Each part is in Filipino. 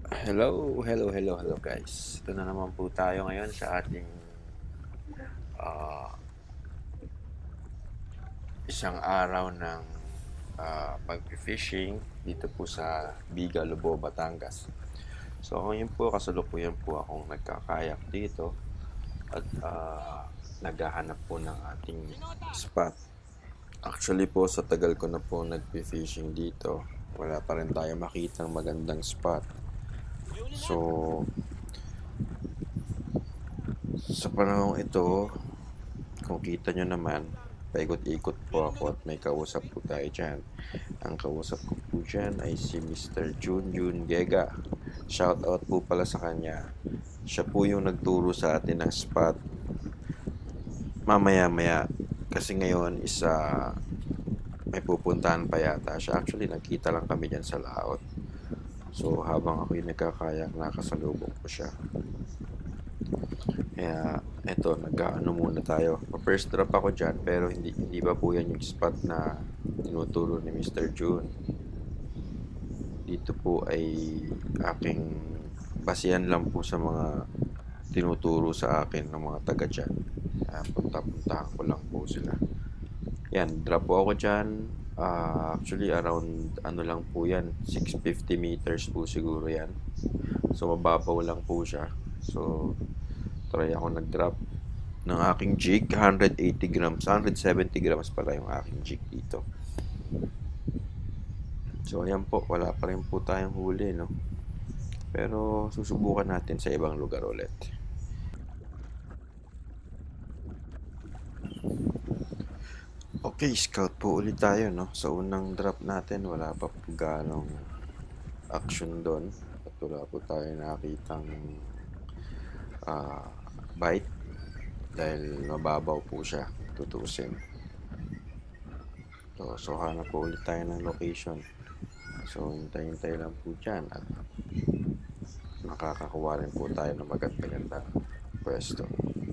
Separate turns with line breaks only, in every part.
Hello guys. Ito na naman po tayo ngayon sa ating ah, isang araw ng pag-fishing dito po sa Biga, Lobo, Batangas. So ngayon po kasalukuyan po akong nagkakayak dito at naghahanap po ng ating spot. Actually po sa tagal ko na po nag-fishing dito, wala pa rin tayo makitang magandang spot. So sa panahong ito, kung kita nyo naman, paikot-ikot po ako at may kausap po tayo dyan. Ang kausap ko po dyan ay si Mr. Junjun Gega. Shout out po pala sa kanya. Siya po yung nagturo sa atin ng spot. Mamaya-maya, kasi ngayon may pupuntahan pa yata siya. Actually, nagkita lang kami dyan sa laot. So, habang ako yung nagkakayak, nakasalubong ko siya. Kaya eto, nag-ano muna tayo. First drop ako dyan, pero hindi pa po yan yung spot na tinuturo ni Mr. June. Dito po ay aking basihan lang po sa mga tinuturo sa akin ng mga taga dyan. Punta-puntahan ko lang po sila. Yan, drop po ako dyan. Actually, around ano lang po yan, 650 meters po siguro yan. So, mababaw lang po siya. So, try ako nag-drop ng aking jig, 180 grams, 170 grams pala yung aking jig dito. So ayan po, wala pa rin po tayong huli, no? Pero susubukan natin sa ibang lugar ulit. Okay, scout po ulit tayo, no? Sa unang drop natin, wala pa po ganong action doon. At wala po tayo nakitang bite dahil mababaw po siya, tutusin. So hanap po ulit tayo ng location. So hintay-hintay lang po dyan at makakakuha rin po tayo ng maganda-ganda pwesto.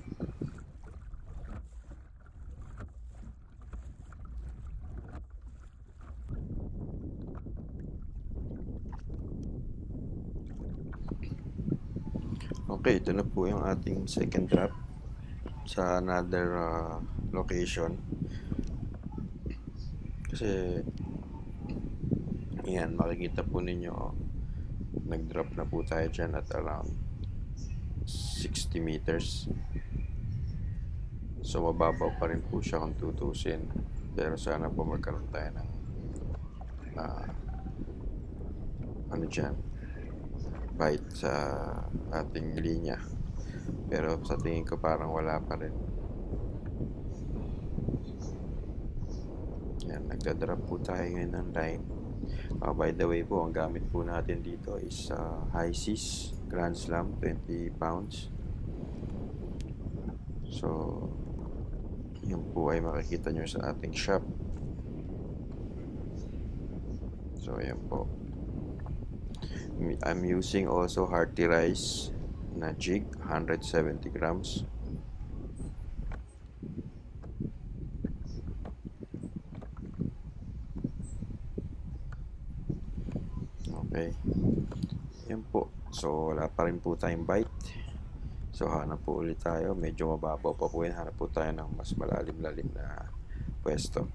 Okay, ito na po yung ating second drop sa another location. Kasi yan, makikita po ninyo nag-drop na po tayo dyan at around 60 meters. So mababaw pa rin po siya kung tutusin, pero sana po magkaroon tayo ng ano dyan, bite sa ating linya. Pero sa tingin ko parang wala pa rin. Yan, nagdadrop po tayo ngayon ng line. By the way po, ang gamit po natin dito is High Seas Grand Slam 20 pounds. So yun po ay makikita nyo sa ating shop. So ayan po, I'm using also Hearty Rice na jig, 170 grams. Okay, yan po. So wala pa rin po tayong bite. So hanap po ulit tayo, medyo mababaw pa po yan. Hanap po tayo ng mas malalim-lalim na pwesto.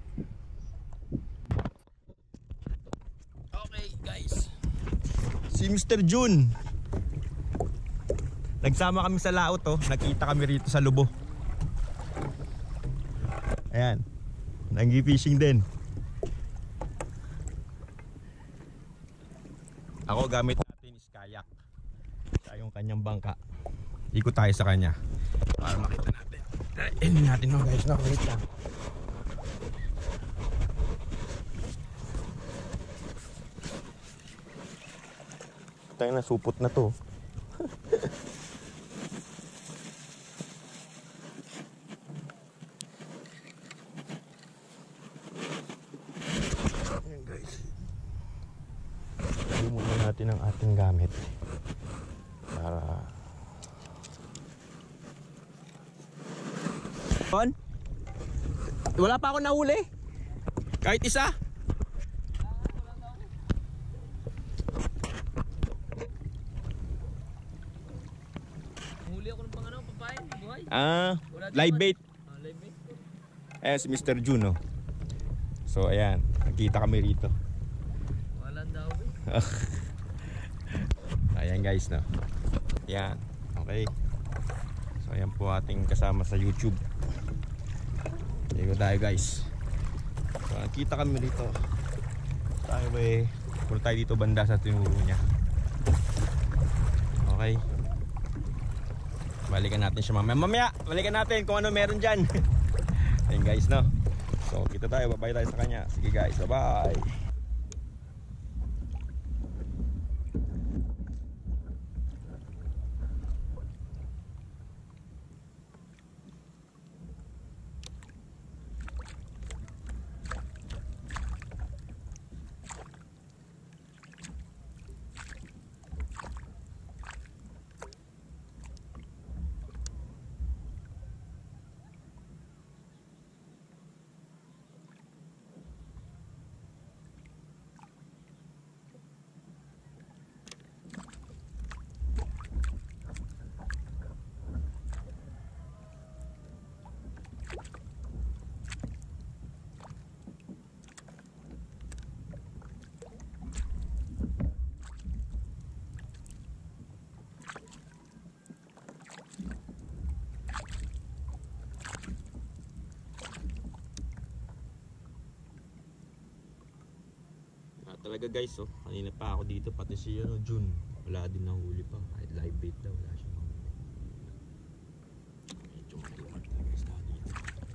Okay guys, si Mr. June, nagsama kami sa laot, nakita kami rito sa Lobo. Ayan, nag-fishing din. Ako gamit natin is kayak. Siya yung kanyang bangka. Ikot tayo sa kanya para makita natin. Hindi natin guys, wait lang. Tayo na, supot na to. Ayan guys, muna natin ang ating gamit para wala pa ako nahuli kahit isa. Live bait. Ayan si Mr. Juno. So ayan, nakita kami rito.
Walang daw
Ayan guys, no. Ayan, okay. So ayan po ating kasama sa YouTube. Dito tayo guys. So nakita kami rito. Tayo punta tayo dito banda sa tinuro niya. Okay. Balikan natin siya mamaya. Balikan natin kung ano meron dyan. Ayan guys, no. So kita tayo, babay tayo sa kanya. Sige guys, bye bye. Talaga guys, oh, kanina pa ako dito, pati si June, wala din nahuli pa, kahit live bait daw, wala siyang nahuli. Medyo malimat talaga isda dito.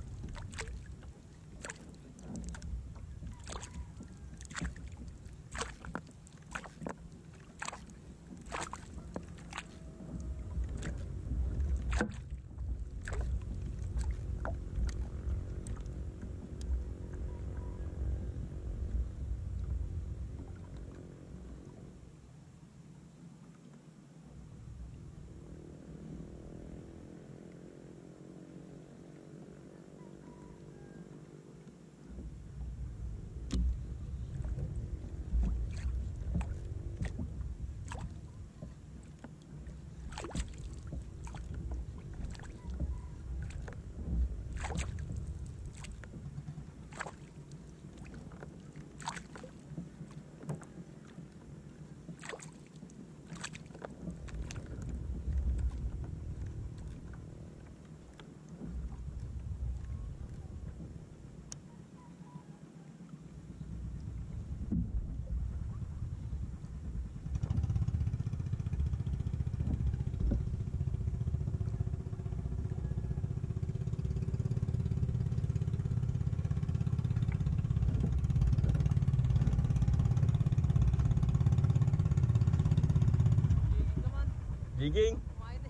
Giging.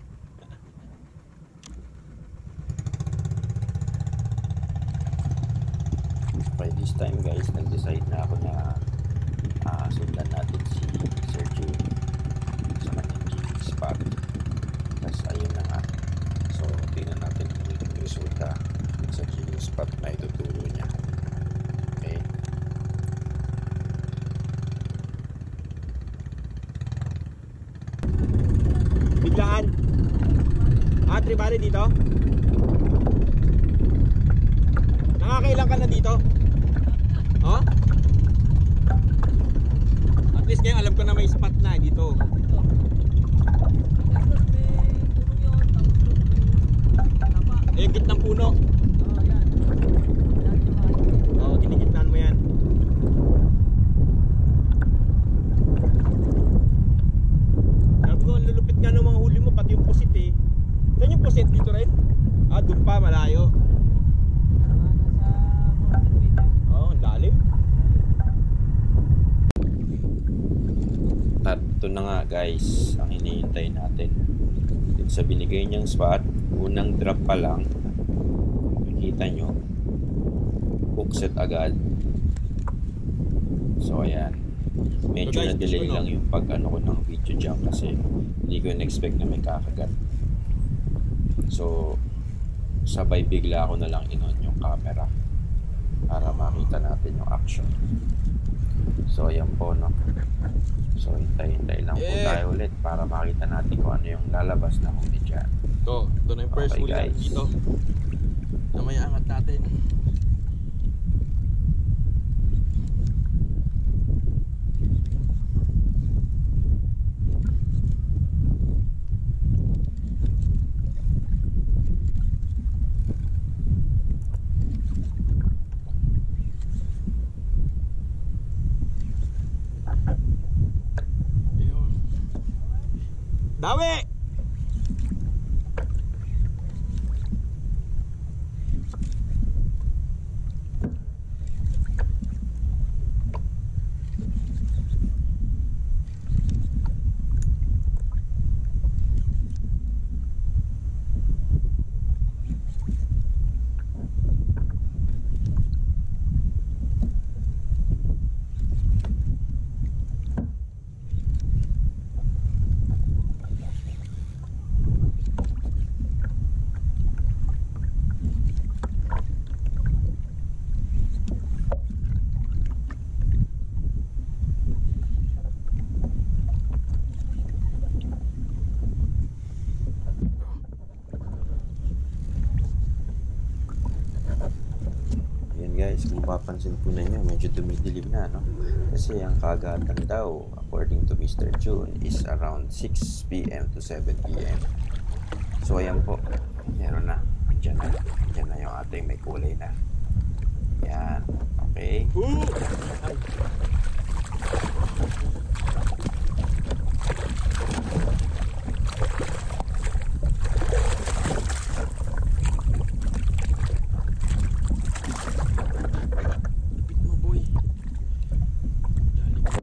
By this time guys, nag-decide na ako na sundan natin si Sir Jay sa kanyang jigging spot. Tapos ayun na nga. So tingnan natin kung yung resulta sa jigging spot na ituturo niya. Okay.
Biglaan. Tribali dito? Nakakailan ka na dito? Oh? At least ngayon alam ko na may spot na dito. Yung gitnang puno. Oo, ginigitnaan mo yan. Sabi ko, ang lulupit nga ng mga huli mo, pati yung pusit eh. Saan yung pusit? Dito rin? Doon pa, malayo. Oo, ang lalim.
At ito na nga guys, ang hinihintay natin. Dito sa binigay niyang spot, unang drop pa lang, makikita nyo, hook set agad. So ayan, medyo
So, guys,
na-delay
gusto, no?
lang yung pag-ano ko ng video dyan kasi hindi ko in-expect na may kakagat. So sabay bigla ako na lang in-on yung camera para makita natin yung action. So ayan po, no. So hintay-hintay lang po tayo ulit para makita natin kung ano yung lalabas na huli dyan.
Ito na yung first
Okay,
huli natin
guys.
dito. Na may angat natin. Ayun. Dami!
Yan guys, kung papansin po ninyo, medyo dumidilim na, no? Kasi ang kagatan daw, according to Mr. June, is around 6 p.m. to 7 p.m. So ayan po, meron na. Diyan na yung ating may kulay na. Yan, okay.
Ay. Bit mo, boy. Dali.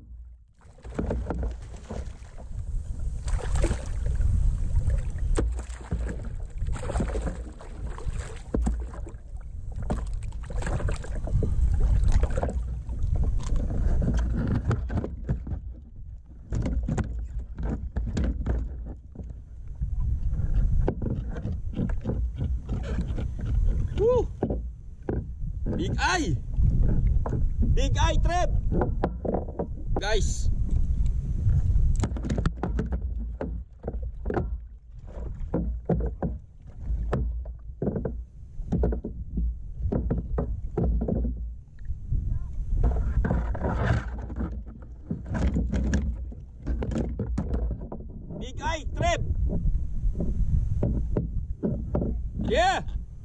Woo! Big eye! Big eye trap! Guys! Big eye trap! Yeah!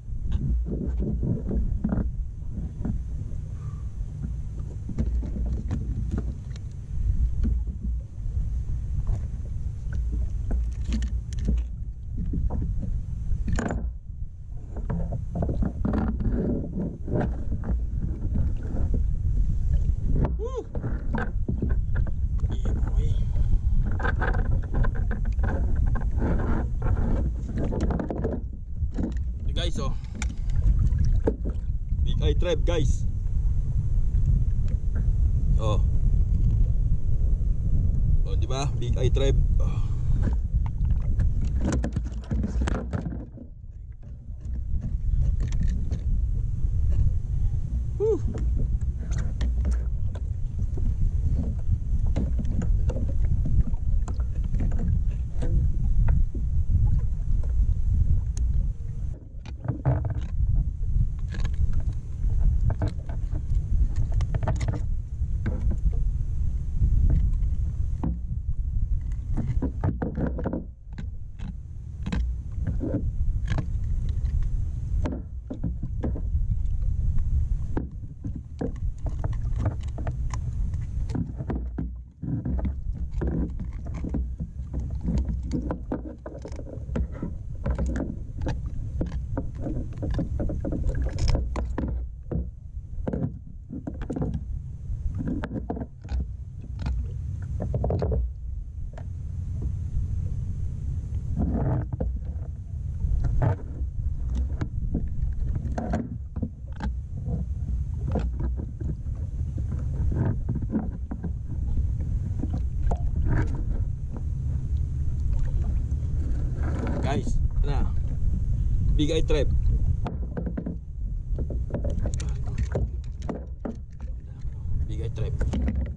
Woo! Yeah, boy. Ito guys, oh. Big eye trap, guys. Oh. Oh, di ba? Big eye trap. Oh. Woo! Guys, na. Big eye trap. Big eye trap.